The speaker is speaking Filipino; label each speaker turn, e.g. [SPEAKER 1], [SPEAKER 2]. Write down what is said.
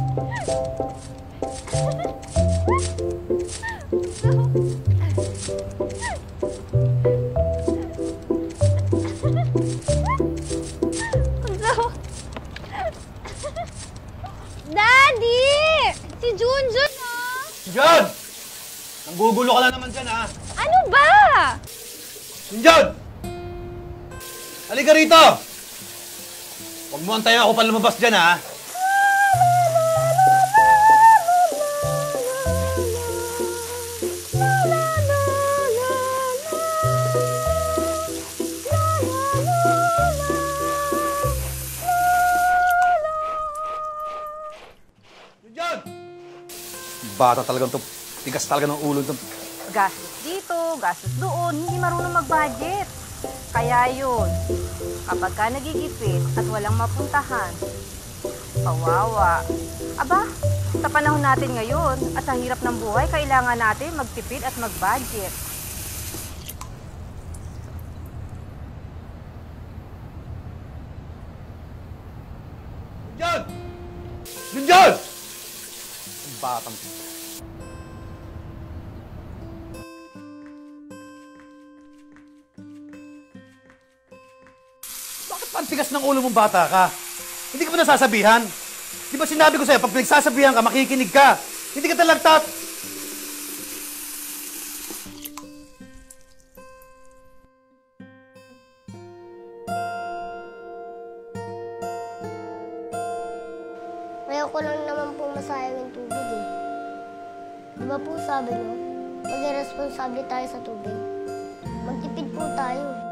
[SPEAKER 1] Daddy! Si Junjun, oh!
[SPEAKER 2] Junjun! Nanggugulo ka na naman dyan, ha?
[SPEAKER 1] Ano ba?
[SPEAKER 2] Junjun! Halika rito! Huwag mo antayin ako pa lumabas dyan, ha? Bata talagang to. Tigas talaga ng ulo to.
[SPEAKER 3] Gastos dito, gastos doon, hindi marunong mag-budget. Kaya yun, kapag ka nagigipit at walang mapuntahan, kawawa. Aba, sa panahon natin ngayon at sa hirap ng buhay, kailangan natin magtipid at mag-budget.
[SPEAKER 2] Junjun! Junjun! Ang batang to. Ang tigas ng ulo mong bata ka. Hindi ka ba nasasabihan? Di ba sinabi ko sa'yo, pag pinagsasabihan ka, makikinig ka. Hindi ka talagtat.
[SPEAKER 4] Ayaw ko lang naman po masayang yung tubig eh. Di ba po sabi niyo, maging responsable tayo sa tubig. Magtipid po tayo.